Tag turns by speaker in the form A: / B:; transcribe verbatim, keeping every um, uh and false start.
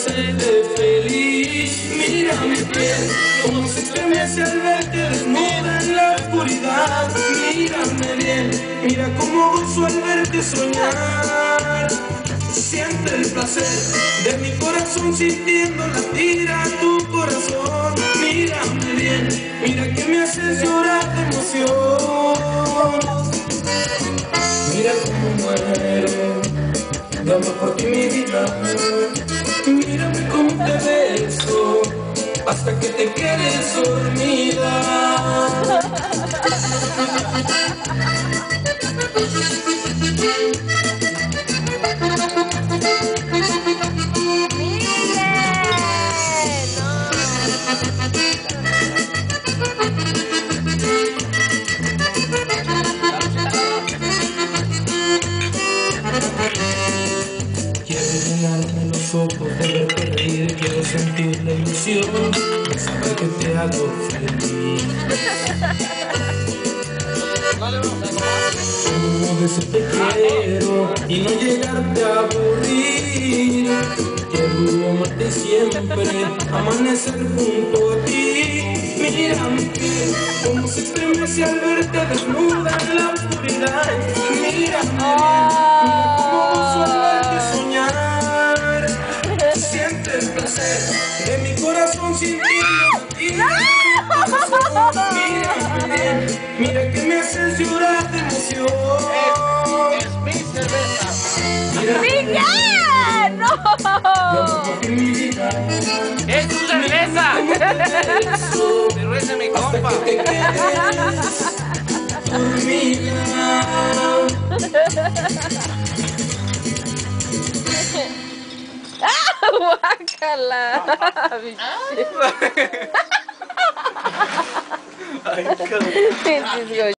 A: hacerte feliz. Mírame bien, cómo se estremece al verte desnuda en la oscuridad. Mírame bien, mira cómo gozo al verte soñar. Siente el placer de mi corazón sintiendo latir a tu corazón. Mírame bien, mira que me haces llorar de emoción. Mira cómo muero de amor por ti, mi vida. Mírame cómo te beso hasta que te quedes dormida. Ojos de verte reír, quiero sentir la ilusión de saber que te hago feliz. Como decirte quiero y no llegarte a aburrir. Quiero amarte siempre, amanecer junto a ti. Mírame bien, cómo se estremece al verte desnuda en la oscuridad. Mírame bien, mira cómo gozo al verte soñar. Siente el placer de mi corazón sintiendo latir. Mírame bien, mira que me haces llorar de emoción.
B: Es, es mi cerveza.
C: ¡Miguel! ¡No!
B: ¡Es tu cerveza! Cerveza, mi compa.
C: ¡Guácala!
A: Ay,